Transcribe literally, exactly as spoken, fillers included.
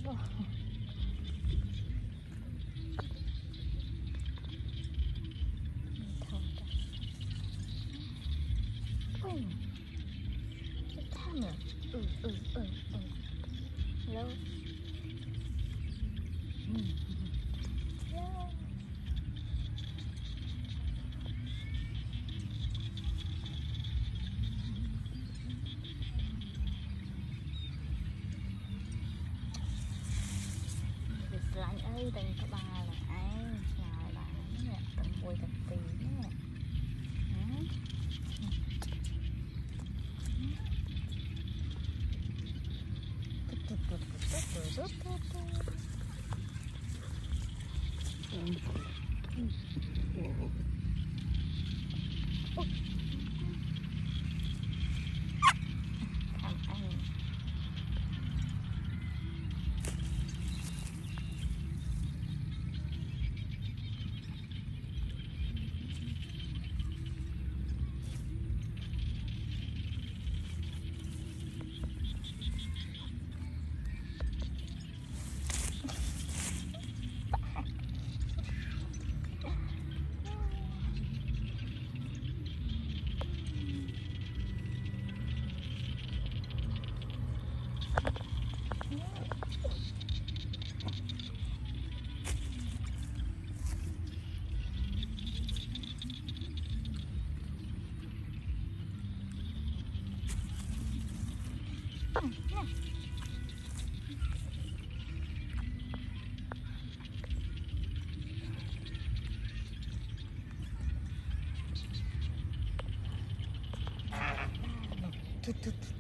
ừ ừ ừ ừ lâu ừ. Yeah. Lạnh ơi đừng có bà là ai ngài bà nè tận mùi thật tì nè thằng anh Tut tut